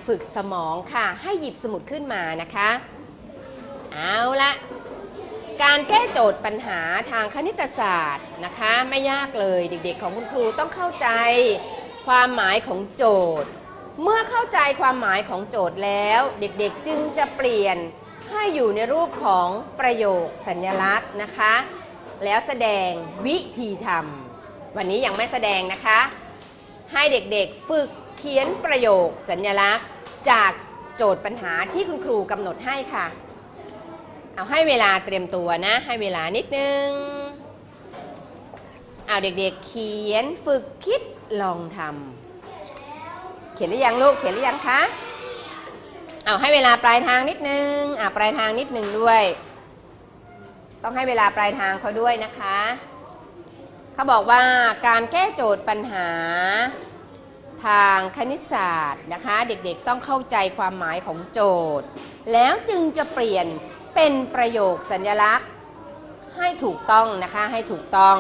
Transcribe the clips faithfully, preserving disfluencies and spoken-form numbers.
ฝึกสมองค่ะให้หยิบสมุดขึ้นมานะคะเอาละการแก้โจทย์ปัญหาทางคณิตศาสตร์นะคะไม่ยากเลยเด็กๆของคุณครูต้องเข้าใจความหมายของโจทย์เมื่อเข้าใจความหมายของโจทย์แล้วเด็กๆจึงจะเปลี่ยนให้อยู่ในรูปของประโยคสัญลักษณ์นะคะแล้วแสดงวิธีทำวันนี้ยังไม่แสดงนะคะให้เด็กๆฝึกเขียนประโยคสัญลักษณ์จากโจทย์ปัญหาที่คุณครูกำหนดให้ค่ะเอาให้เวลาเตรียมตัวนะให้เวลานิดนึงเอาเด็กๆเขียนฝึกคิดลองทำเขียนหรือยังลูกเขียนหรือยังคะเอาให้เวลาปลายทางนิดนึงอ่ะปลายทางนิดนึงด้วยต้องให้เวลาปลายทางเขาด้วยนะคะเขาบอกว่าการแก้โจทย์ปัญหาทางคณิตศาสตร์นะคะเด็กๆต้องเข้าใจความหมายของโจทย์แล้วจึงจะเปลี่ยนเป็นประโยคสัญลักษณ์ให้ถูกต้องนะคะให้ถูกต้อง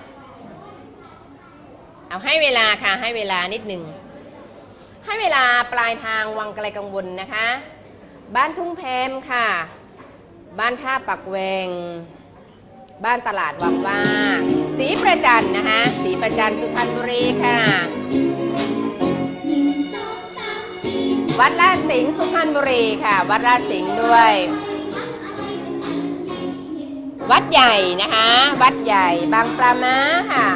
เอาให้เวลาค่ะให้เวลานิดหนึ่งให้เวลาปลายทางวังไกลกังวลนะคะบ้านทุ่งแพมค่ะบ้านท่าปักแวงบ้านตลาดวังว่าศรีประจันนะคะศรีประจันสุพรรณบุรีค่ะวัดลาดสิงห์สุพรรณบุรีค่ะวัดลาดสิงห์ด้วยวัดใหญ่นะคะวัดใหญ่บางปลาม้าค่ะ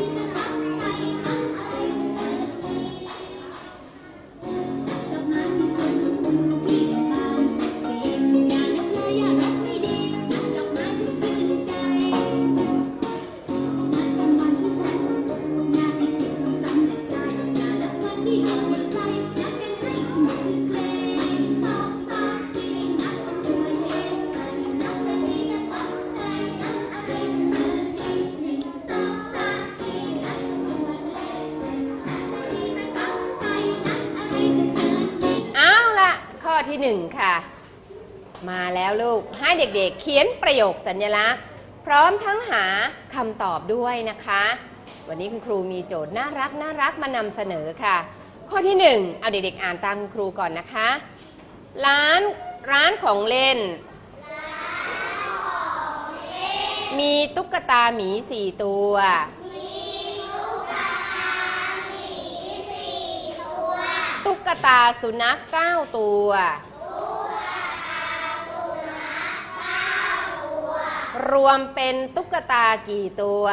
ข้อที่หนึ่งค่ะมาแล้วลูกให้เด็กๆเขียนประโยคสัญลักษณ์พร้อมทั้งหาคำตอบด้วยนะคะวันนี้คุณครูมีโจทย์น่ารักน่ารักมานำเสนอค่ะข้อที่หนึ่งเอาเด็กๆอ่านตามคุณครูก่อนนะคะร้านร้านของเล่นมีตุ๊กตาหมีสี่ตัวตุ๊กตาสุนัขเก้าตัวรวมเป็นตุ๊กตากี่ตัว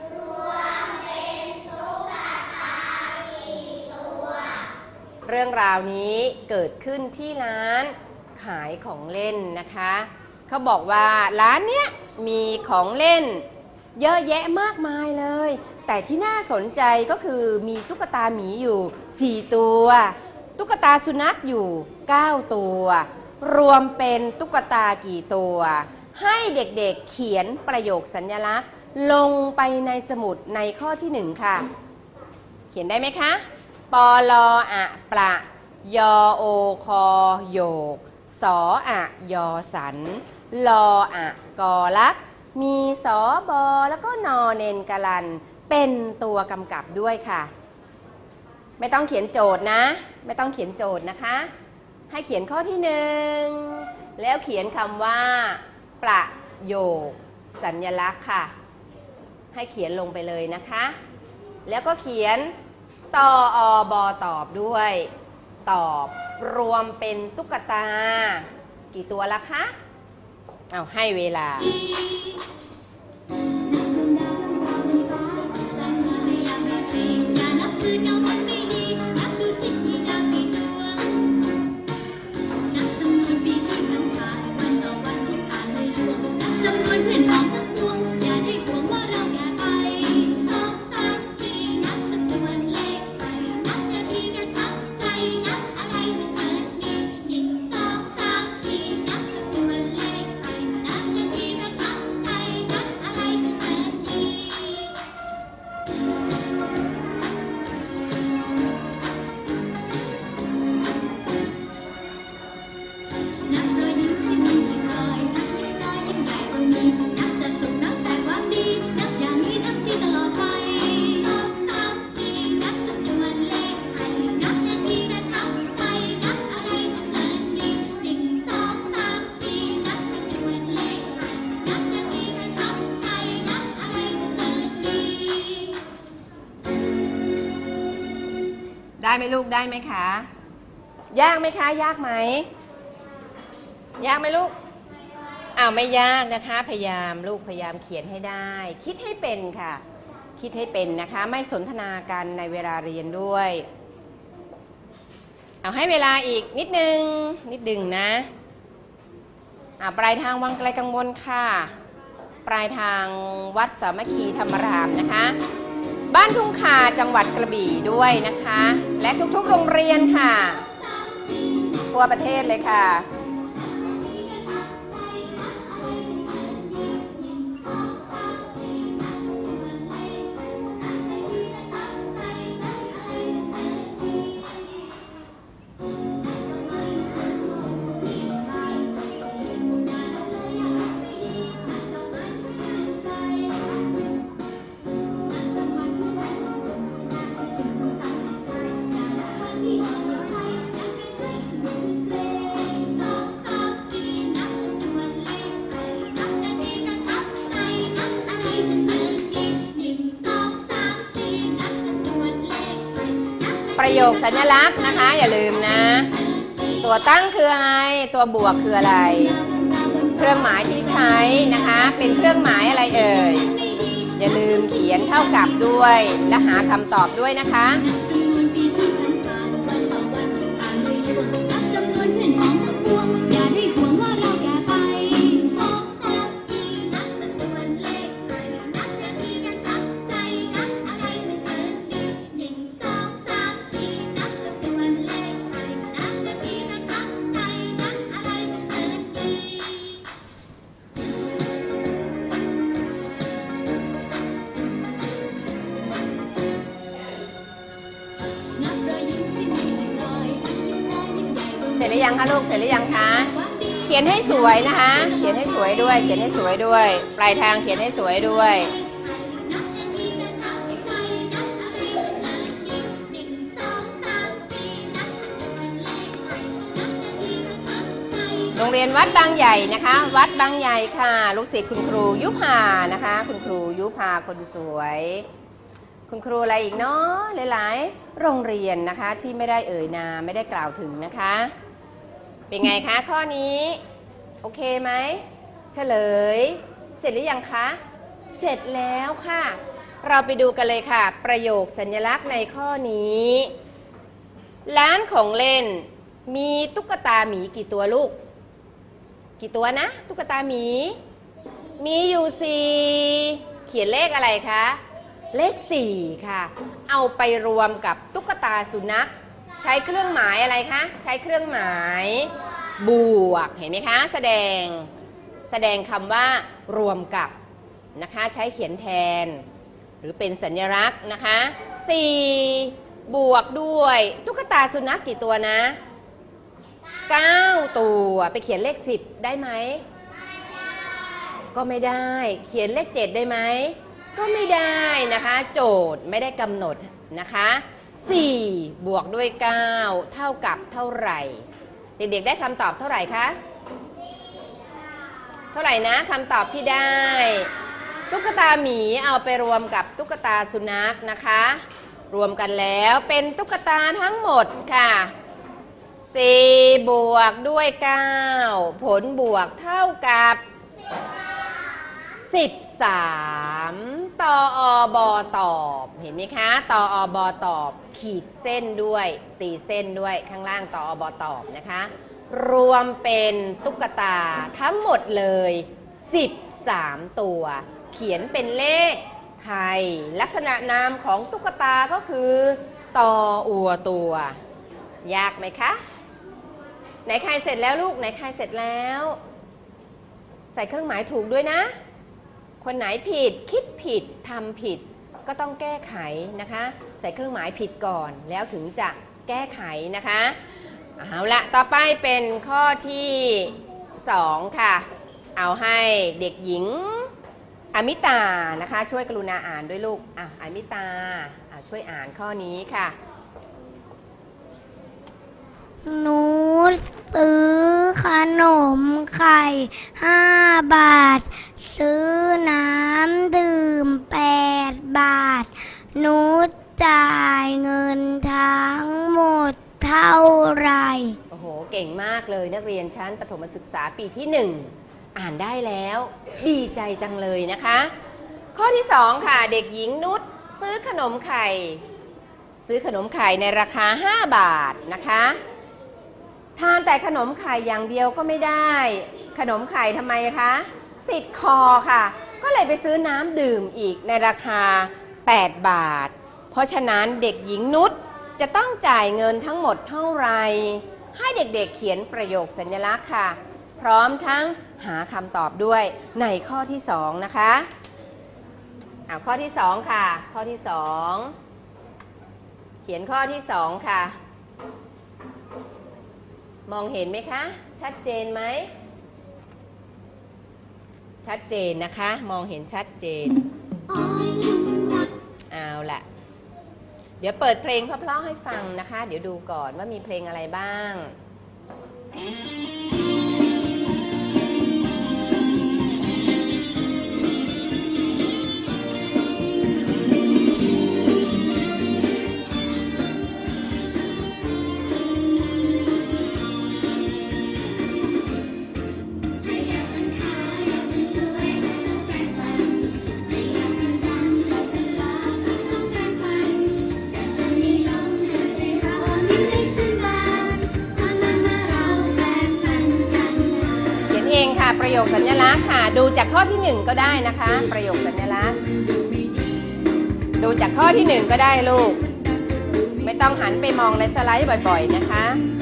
เรื่องราวนี้เกิดขึ้นที่ร้านขายของเล่นนะคะเขาบอกว่าร้านเนี้ยมีของเล่นเยอะแยะมากมายเลยแต่ที่น่าสนใจก็คือมีตุ๊กตาหมีอยู่สี่ตัวตุ๊กตาสุนัขอยู่เก้าตัวรวมเป็นตุ๊กตากี่ตัวให้เด็กๆ เ, เขียนประโยคสัญลักษณ์ลงไปในสมุดในข้อที่หนึ่งค่ะเขียนได้ไหมคะปลออะประยอโอคอโยกสออะยอสันลออะกอลักมีสอบอแล้วก็นอเนนกะลันเป็นตัวกำกับด้วยค่ะไม่ต้องเขียนโจทย์นะไม่ต้องเขียนโจทย์นะคะให้เขียนข้อที่หนึ่งแล้วเขียนคำว่าประโยคสัญลักษณ์ค่ะให้เขียนลงไปเลยนะคะแล้วก็เขียนตออบอตอบด้วยตอบรวมเป็นตุ๊กตากี่ตัวละคะเอาให้เวลาไหมลูกได้ไหมคะยากไหมคะยากไหมยากไหมลูกอ้าวไม่ยากนะคะพยายามลูกพยายามเขียนให้ได้คิดให้เป็นค่ะคิดให้เป็นนะคะไม่สนทนากันในเวลาเรียนด้วยเอาให้เวลาอีกนิดนึงนิดดึงนะอ่าปลายทางวังไกลกังวลค่ะปลายทางวัดสามัคคีธรรมารามนะคะบ้านทุ่งคาจังหวัดกระบี่ด้วยนะคะและทุกๆโรงเรียนค่ะทั่วประเทศเลยค่ะประโยคสัญลักษณ์นะคะอย่าลืมนะตัวตั้งคืออะไรตัวบวกคืออะไรเครื่องหมายที่ใช้นะคะเป็นเครื่องหมายอะไรเอ่ยอย่าลืมเขียนเท่ากับด้วยและหาคำตอบด้วยนะคะเสร็จหรือยังคะลูกเสร็จหรือยังคะเขียนให้สวยนะคะเขียนให้สวยด้วยเขียนให้สวยด้วยปลายทางเขียนให้สวยด้วยโรงเรียนวัดบางใหญ่นะคะวัดบางใหญ่ค่ะลูกศิษย์คุณครูยุพานะคะคุณครูยุพาคนสวยคุณครูอะไรอีกเนาะหลายๆโรงเรียนนะคะที่ไม่ได้เอ่ยนามไม่ได้กล่าวถึงนะคะเป็นไงคะข้อนี้โอเคไหมเฉลยเสร็จหรือยังคะเสร็จแล้วค่ะเราไปดูกันเลยค่ะประโยคสัญลักษณ์ในข้อนี้ร้านของเล่นมีตุ๊กตาหมีกี่ตัวลูกกี่ตัวนะตุ๊กตาหมีมีอยู่สี่เขียนเลขอะไรคะเลขสี่ค่ะเอาไปรวมกับตุ๊กตาสุนัขใช้เครื่องหมายอะไรคะใช้เครื่องหมายบวกเห็นไหมคะแสดงแสดงคำว่ารวมกับนะคะใช้เขียนแทนหรือเป็นสัญลักษณ์นะคะสี่บวกด้วยตุ๊กตาสุนัขกี่ตัวนะเก้าตัวไปเขียนเลขสิบได้ไหมก็ไม่ได้เขียนเลขเจ็ดได้ไหมก็ไม่ได้นะคะโจทย์ไม่ได้กำหนดนะคะสี่บวกด้วยเก้าเท่ากับเท่าไหร่เด็กๆได้คำตอบเท่าไหร่คะเท่าไหร่นะคำตอบที่ได้ตุ๊กตาหมีเอาไปรวมกับตุ๊กตาสุนัขนะคะรวมกันแล้วเป็นตุ๊กตาทั้งหมดค่ะสี่บวกด้วยเก้าผลบวกเท่ากับสิบสามตออบอตอบเห็นไหมคะตออบอตอบขีดเส้นด้วยตีเส้นด้วยข้างล่างตออบอตอบนะคะรวมเป็นตุ๊กตาทั้งหมดเลยสิบสามตัวเขียนเป็นเลขไทยลักษณะนามของตุ๊กตาก็คือตออัวตัวยากไหมคะไหนใครเสร็จแล้วลูกไหนใครเสร็จแล้วใส่เครื่องหมายถูกด้วยนะคนไหนผิดคิดผิดทำผิดก็ต้องแก้ไขนะคะใส่เครื่องหมายผิดก่อนแล้วถึงจะแก้ไขนะคะเอาละต่อไปเป็นข้อที่สองค่ะเอาให้เด็กหญิงอมิตานะคะช่วยกรุณาอ่านด้วยลูกอ่ะอมิตาช่วยอ่านข้อนี้ค่ะหนูซื้อขนมไข่ห้าบาทซื้อน้ำดื่มแปดบาทหนูจ่ายเงินทั้งหเท่าไหร่โอ้โหเก่งมากเลยนักเรียนชั้นประถมศึกษาปีที่หนึ่งอ่านได้แล้วดีใจจังเลยนะคะ ข้อที่สองค่ะเด็กหญิงนุชซื้อขนมไข่ซื้อขนมไข่ในราคาห้าบาทนะคะทานแต่ขนมไข่อย่างเดียวก็ไม่ได้ขนมไข่ทำไมคะติดคอค่ะก็เลยไปซื้อน้ำดื่มอีกในราคาแปดบาทเพราะฉะนั้นเด็กหญิงนุชจะต้องจ่ายเงินทั้งหมดเท่าไหร่ให้เด็กๆเขียนประโยคสัญลักษณ์ค่ะพร้อมทั้งหาคำตอบด้วยในข้อที่สองนะคะเอาข้อที่สองค่ะข้อที่สองเขียนข้อที่สองค่ะมองเห็นไหมคะชัดเจนไหมชัดเจนนะคะมองเห็นชัดเจนเอาล่ะเดี๋ยวเปิดเพลงเพราะๆให้ฟังนะคะเดี๋ยวดูก่อนว่ามีเพลงอะไรบ้างประโยคสัญลักษณ์ค่ะดูจากข้อที่หนึ่งก็ได้นะคะประโยคสัญลักษณ์ดูจากข้อที่หนึ่งก็ได้ลูกไม่ต้องหันไปมองในสไลด์บ่อยๆนะคะ